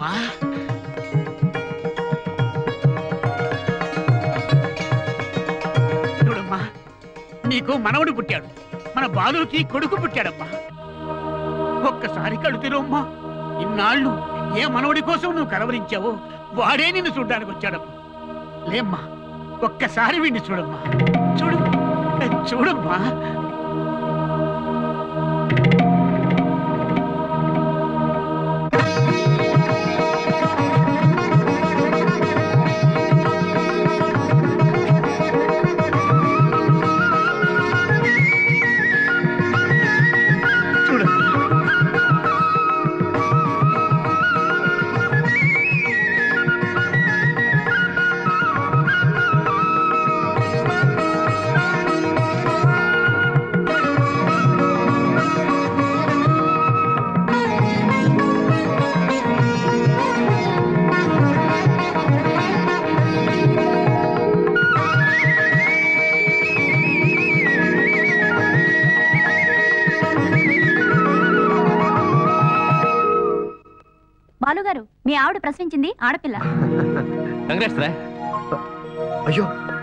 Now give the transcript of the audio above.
చూడమ్మా. చూడమ్మా, నీకు మనవడు పుట్టాడు, మన బాలుకి కొడుకు పుట్టాడమ్మా. ఒక్కసారి కళ్ళు తెరవమ్మా. ఇన్నాళ్ళు ఏ మనవడి కోసం నువ్వు కలవరించావో వాడే నిన్ను చూడ్డానికి వచ్చాడమ్మా. లేమ్మా, ఒక్కసారి వీడిని చూడమ్మా. చూడు, చూడమ్మా. బాలుగారు, మీ ఆవిడ ప్రసవించింది ఆడపిల్ల. కంగ్రాట్స్ రా. అయ్యో